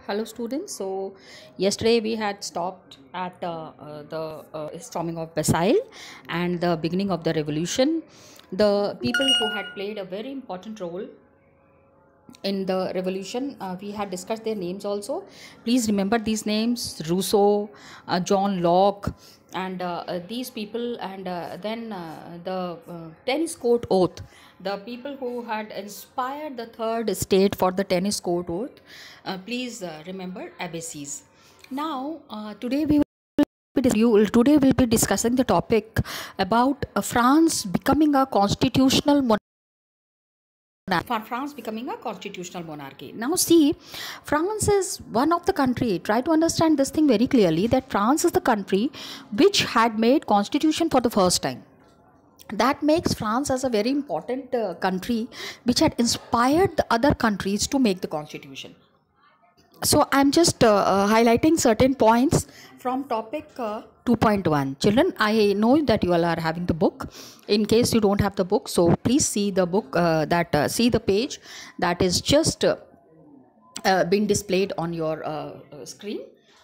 Hello students. So yesterday we had stopped at the storming of Versailles and the beginning of the revolution. The people who had played a very important role in the revolution, we had discussed their names also. Please remember these names: Rousseau, John Locke, and these people, and then the tennis court oath, the people who had inspired the third state for the tennis court oath. Please remember Abbasis. Now today we'll be discussing the topic about France becoming a constitutional monarchy. For France becoming a constitutional monarchy. Now see, France is one of the country. Try to understand this thing very clearly, that France is the country which had made constitution for the first time. That makes France as a very important country which had inspired the other countries to make the constitution. So I'm just highlighting certain points from topic 2.1. Children, I know that you all are having the book. In case you don't have the book, so please see the book, see the page that is just been displayed on your screen.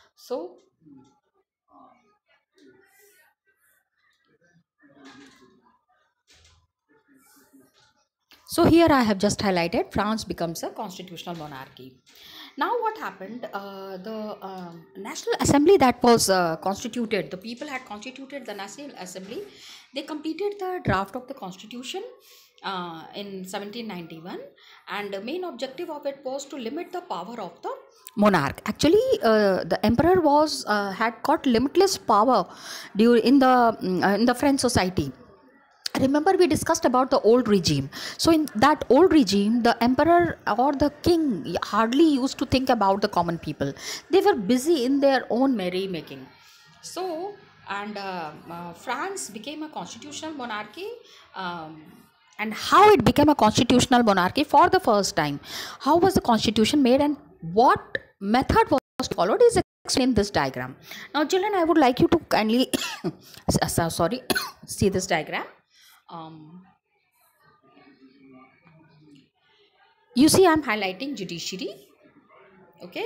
So here I have just highlighted France becomes a constitutional monarchy. Now what happened? The National Assembly that was constituted, the people had constituted the National Assembly. They completed the draft of the constitution in 1791, and the main objective of it was to limit the power of the monarch. Actually, the emperor was had got limitless power in the French society. Remember, we discussed about the old regime. So in that old regime, the emperor or the king hardly used to think about the common people. They were busy in their own merrymaking. So, and France became a constitutional monarchy. And how it became a constitutional monarchy for the first time, how was the constitution made, and what method was followed is explained in this diagram. Now children, I would like you to kindly sorry see this diagram. You see, I'm highlighting judiciary, okay,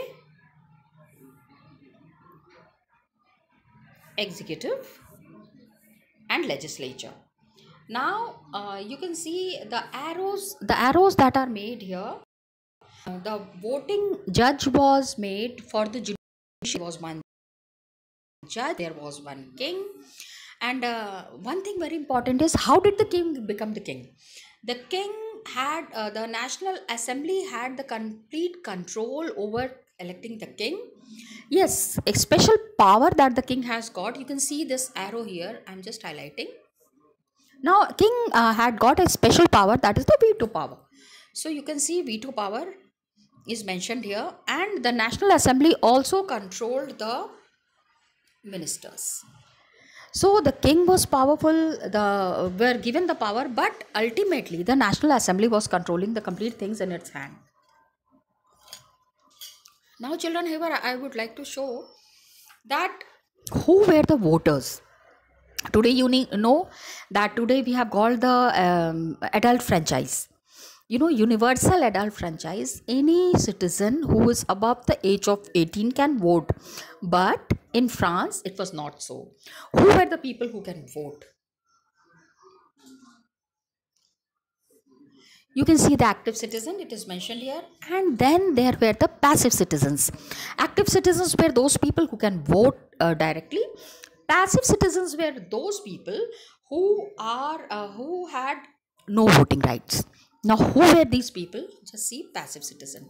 executive and legislature. Now you can see the arrows that are made here. The voting judge was made for the judiciary. Was one judge, there was one king, and one thing very important is, how did the king become the king? The king had the National Assembly had the complete control over electing the king. Yes, a special power that the king has got. You can see this arrow here, I'm just highlighting. Now king had got a special power, that is the veto power. So you can see veto power is mentioned here, and the National Assembly also controlled the ministers. So the king was powerful, were given the power, but ultimately the National Assembly was controlling the complete things in its hand. Now children, here I would like to show that who were the voters. Today you know that today we have called the adult franchise. You know, universal adult franchise. Any citizen who is above the age of 18 can vote. But in France, it was not so. Who were the people who can vote? You can see the active citizen, it is mentioned here. And then there were the passive citizens. Active citizens were those people who can vote directly. Passive citizens were those people who had no voting rights. Now, who were these people? Just see passive citizen.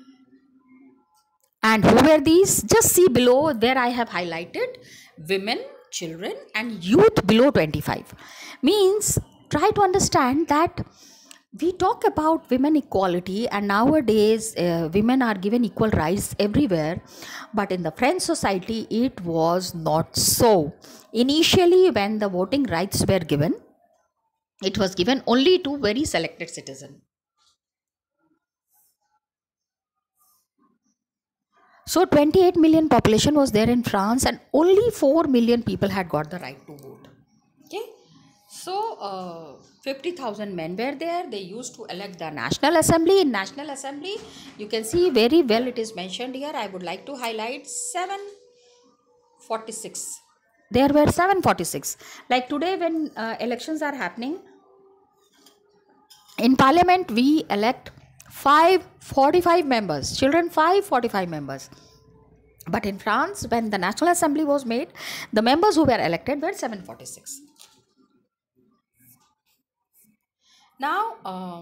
And who were these? Just see below where I have highlighted women, children, and youth below 25. Means, try to understand that we talk about women equality, and nowadays women are given equal rights everywhere, but in the French society it was not so. Initially, when the voting rights were given, it was given only to very selected citizens. So 28 million population was there in France, and only 4 million people had got the right to vote. Okay. So 50,000 men were there. They used to elect the National Assembly. In National Assembly, you can see very well it is mentioned here. I would like to highlight 746. There were 746. Like today when elections are happening in parliament, we elect 545 members. Children, 545 members. But in France, when the National Assembly was made, the members who were elected were 746. Now,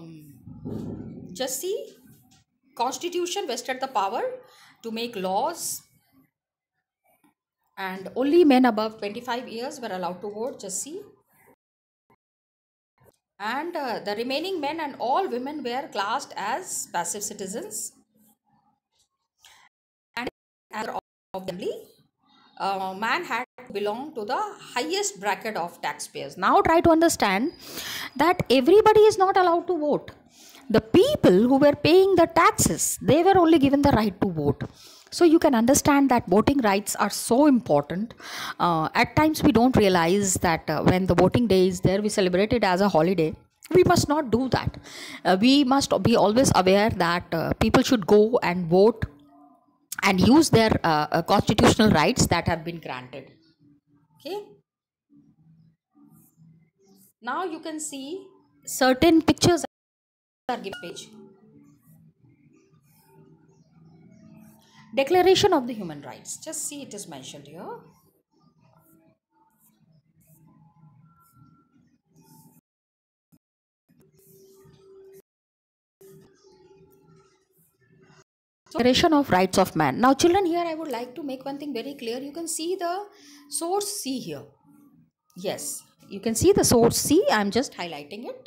just see, Constitution vested the power to make laws, and only men above 25 years were allowed to vote. Just see. And the remaining men and all women were classed as passive citizens. And as of the assembly, man had to belong to the highest bracket of taxpayers. Now try to understand that everybody is not allowed to vote. The people who were paying the taxes, they were only given the right to vote. So you can understand that voting rights are so important. At times we don't realize that when the voting day is there, we celebrate it as a holiday. We must not do that. We must be always aware that people should go and vote and use their constitutional rights that have been granted. Okay. Now you can see certain pictures are given page. Declaration of the Human Rights. Just see, it is mentioned here. Declaration of Rights of Man. Now children, here I would like to make one thing very clear. You can see the source C here. Yes, you can see the source C. I am just highlighting it.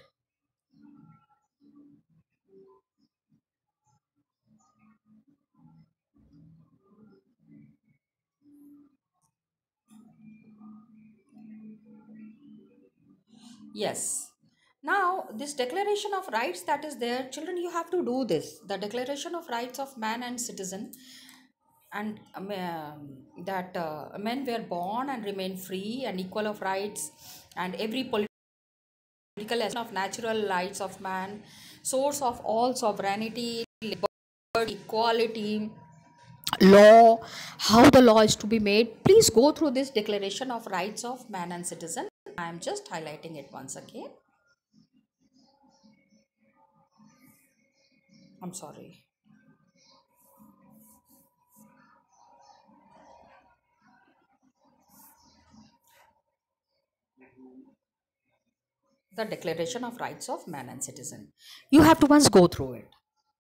Yes. Now, this Declaration of Rights that is there, children, you have to do this. The Declaration of Rights of Man and Citizen, and that men were born and remain free and equal of rights, and every political essence of natural rights of man, source of all sovereignty, liberty, equality, law, how the law is to be made. Please go through this Declaration of Rights of Man and Citizen. I am just highlighting it once again. I'm sorry. The Declaration of Rights of Man and Citizen. You have to once go through it.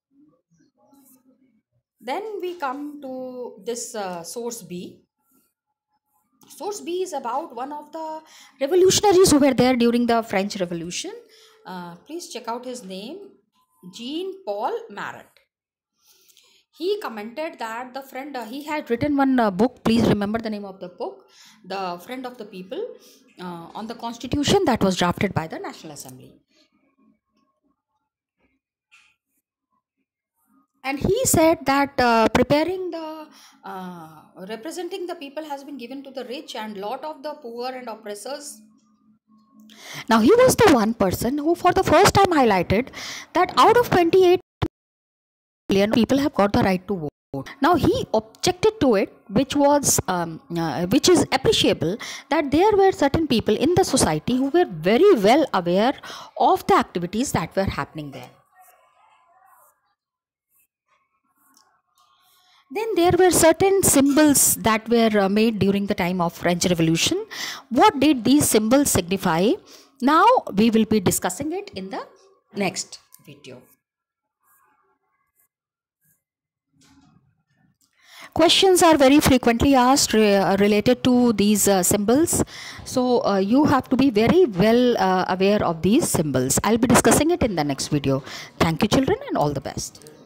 Then we come to this source B. Source B is about one of the revolutionaries who were there during the French Revolution. Please check out his name, Jean-Paul Marat. He commented that the friend, he had written one book, please remember the name of the book, The Friend of the People, on the constitution that was drafted by the National Assembly. And he said that preparing the representing the people has been given to the rich and lot of the poor and oppressors. Now he was the one person who for the first time highlighted that out of 28 million people have got the right to vote. Now he objected to it, which is appreciable, that there were certain people in the society who were very well aware of the activities that were happening there. Then there were certain symbols that were made during the time of French Revolution. What did these symbols signify? Now we will be discussing it in the next video. Questions are very frequently asked related to these symbols. So you have to be very well aware of these symbols. I'll be discussing it in the next video. Thank you children and all the best.